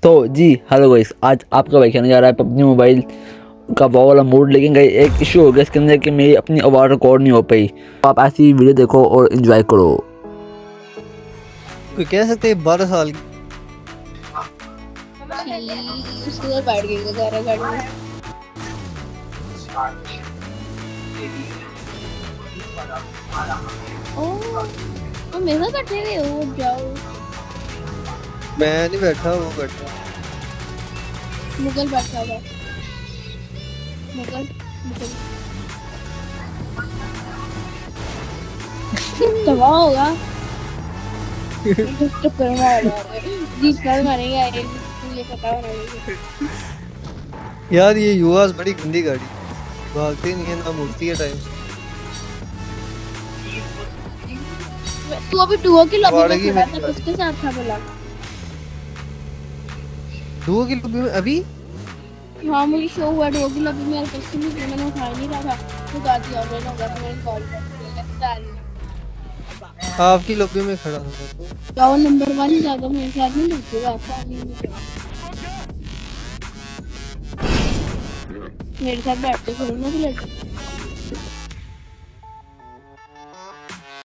तो जी hello guys, आज आपका भाई खेलने जा रहा है पबजी मोबाइल का वो वाला मोड। लेकिन गाइस एक इशू हो गया इसके अंदर कि मेरी अपनी आवाज़ रिकॉर्ड नहीं हो पाई। तो आप ऐसी वीडियो देखो और एंजॉय करो। कोई कह सकते हैं 12 साल की। उसके बाद बैठ गई तो गाड़ी में। ओह, तो मेरे साथ बैठे हुए हो, जाओ। मैं नहीं बैठा, वो बैठा। मुगल बैठा हुआ। मुगल मुगल तबाह होगा। टक्कर मार जीत कर मारेंगे आए, मुझे पता होना चाहिए। यार ये युवास बड़ी गंदी गाड़ी, भागती नहीं है ना मुड़ती है टाइम से। तू अभी डुओ की लॉबी में वाड़गी खड़ा में था, किसके साथ था बोला? डुओ की लॉबी में अभी? हाँ मुझे शो हुआ डुओ की लॉबी में, किसी ने मैंने उठा नहीं रहा था तो गा दिया मैंने, होगा तो मैंने कॉल कर दिया। आपकी लॉबी में खड़ा था तो जाओ नंबर 1 ज्यादा मेरे साथ नहीं लगेगा आपका। मेरे साथ बैठ के करो ना, तो